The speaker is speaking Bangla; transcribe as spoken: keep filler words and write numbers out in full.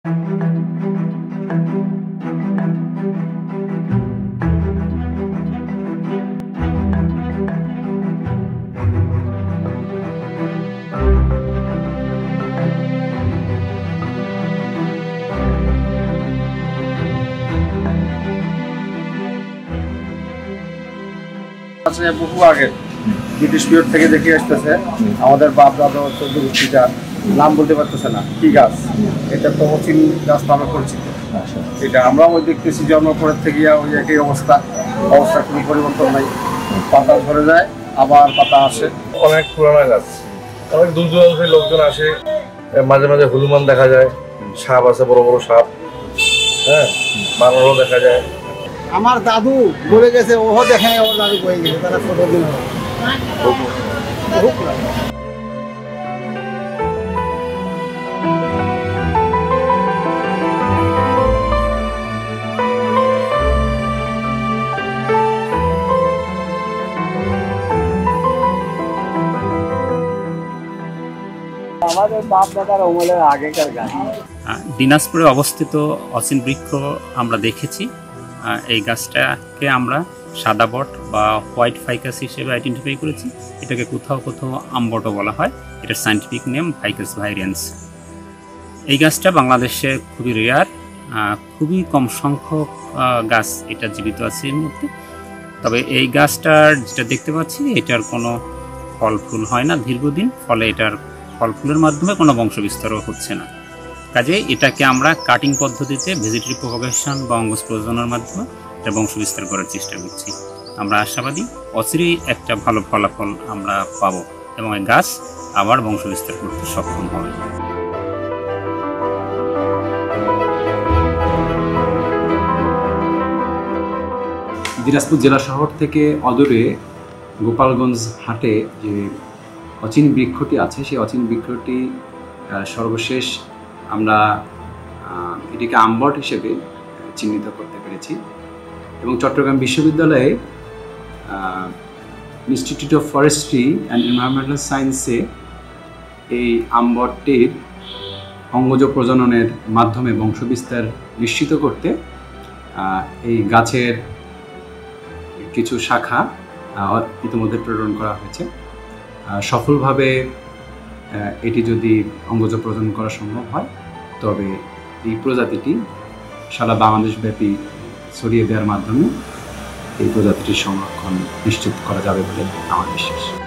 বহু আগে ব্রিটিশ পিরিয়ড থেকে দেখে আসতেছে আমাদের বাপ দাদা চৌদ্দ গোষ্ঠীটা নাম বলতে পারতেছে না কি গাছ, এটা তো অচিন গাছ নামে পরিচিত। এটা আমরাও ওই দেখতেছি জন্ম পরের থেকে ওই একই অবস্থা অবস্থা কোনো পরিবর্তন নাই, পাতা ঝরে যায় আবার পাতা আসে। অনেক পুরানো গাছ, অনেক দূর দূরান্ত থেকে লোকজন আসে, মাঝে মাঝে হনুমান দেখা যায়, সাপ আছে বড় বড় সাপ, হ্যাঁ বানরও দেখা যায়। আমার দাদু বলে গেছে ওহ দেখে আমার দাদু বয়ে গেছে তারা ছোট দিন আমাদের বাপ দাদার আমলের আগেকার গাছ। দিনাজপুরে অবস্থিত অচিন বৃক্ষ আমরা দেখেছি। এই গাছটাকে আমরা সাদা বট বা হোয়াইট ফাইকাস হিসেবে আইডেন্টিফাই করেছি। এটাকে কোথাও কোথাও আমবটও বলা হয়। এটার সায়েন্টিফিক নেম ফাইকাস ভাইরেন্স। এই গাছটা বাংলাদেশে খুবই রেয়ার, খুবই কম সংখ্যক গাছ এটা জীবিত আছে এর মধ্যে। তবে এই গাছটার যেটা দেখতে পাচ্ছি এটার কোনো ফল ফুল হয় না দীর্ঘদিন, ফলে এটার ফল ফুলের মাধ্যমে কোনো বংশবিস্তারও হচ্ছে না। কাজে এটাকে আমরা কাটিং পদ্ধতিতে ভেজিটেটিভ প্রপাগেশন বা অঙ্গজ প্রজননের মাধ্যমে এটা বংশবিস্তার করার চেষ্টা করছি। আমরা আশাবাদী অচিরেই একটা ভালো ফলাফল আমরা পাবো এবং এই গাছ আবার বংশবিস্তার করতে সক্ষম হবে। দিনাজপুর জেলা শহর থেকে অদূরে গোপালগঞ্জ হাটে যে অচিন বৃক্ষটি আছে সেই অচিন বৃক্ষটি সর্বশেষ আমরা এটিকে আমবট হিসেবে চিহ্নিত করতে পেরেছি এবং চট্টগ্রাম বিশ্ববিদ্যালয়ে institute of forestry and environmental সায়েন্সে এই আমবটটির অঙ্গজ প্রজননের মাধ্যমে বংশবিস্তার নিশ্চিত করতে এই গাছের কিছু শাখা ইতিমধ্যে প্রেরণ করা হয়েছে। সফলভাবে এটি যদি অঙ্গজ প্রজনন করা সম্ভব হয় তবে এই প্রজাতিটি সারা বাংলাদেশব্যাপী ছড়িয়ে দেওয়ার মাধ্যমে এই প্রজাতিটির সংরক্ষণ নিশ্চিত করা যাবে বলে আমার বিশ্বাস।